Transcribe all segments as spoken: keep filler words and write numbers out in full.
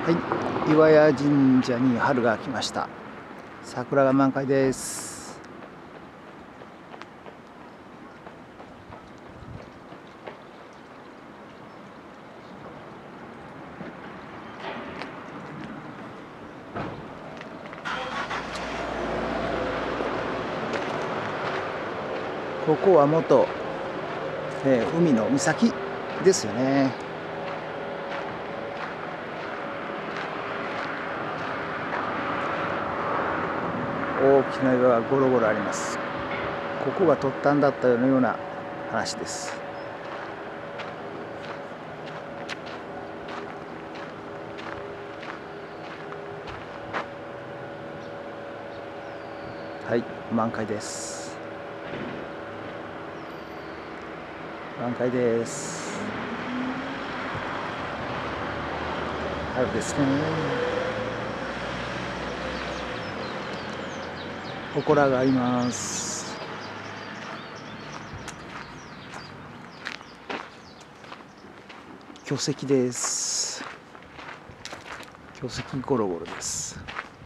はい、岩屋神社に春が来ました。桜が満開です。ここは元、えー、海の岬ですよね。大きな岩がゴロゴロあります。ここが突端だったような話です。はい、満開です。満開です。春ですね。祠があります。巨石です。巨石ゴロゴロです。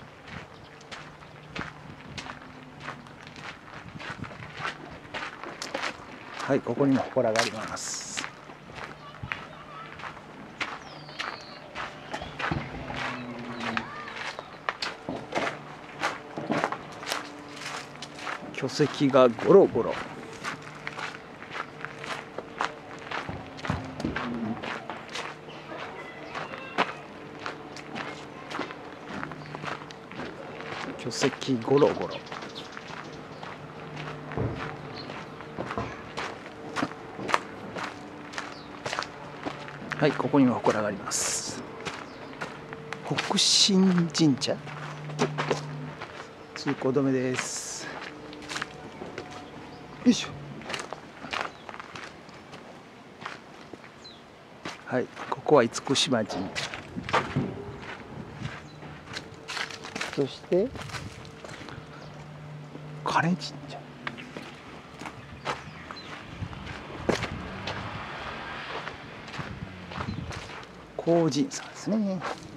はい、ここにも祠があります。巨石がゴロゴロ。巨石ゴロゴロ。はい、ここにも祠があります。北神神社。通行止めです。よいしょ。はい、ここは厳島神社。そして金神社。光神さんですね。